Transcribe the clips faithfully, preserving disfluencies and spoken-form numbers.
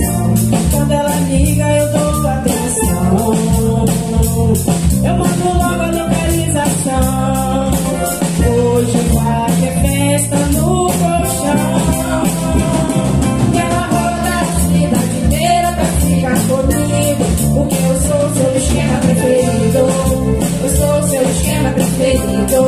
atenção. Quando ela liga eu dou atenção. Eu mando logo a localização. Hoje vai ter festa no colchão. E ela roda a cidade inteira pra ficar comigo, porque eu sou seu esquema preferido. Eu sou seu esquema preferido.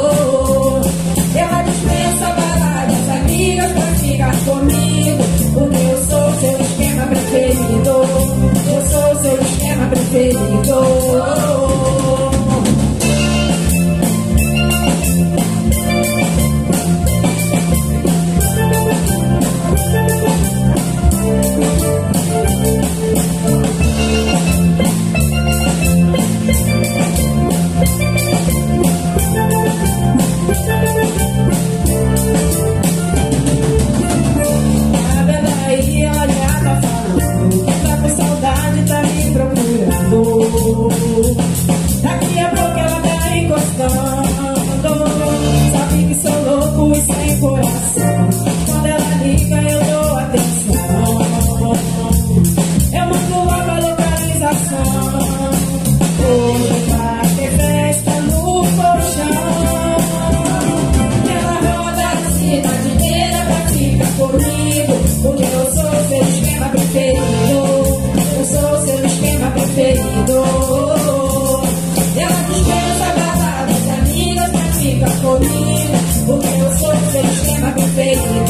Ela dispensa balada das amigas pra ficar comigo, porque eu sou seu esquema preferido. Eu sou seu esquema preferido. Daqui a pouco ela tá encostando. Sabe que sou louco e sem coração. Quando ela liga eu dou atenção. Eu mando logo a localização. Hoje vai ter festa no colchão. Ela roda a cidade inteira pra ficar comigo, porque eu sou seu esquema preferido. Eu sou seu esquema preferido. Ela dispensa balada das amigas pra ficar comigo, porque eu sou seu esquema preferido.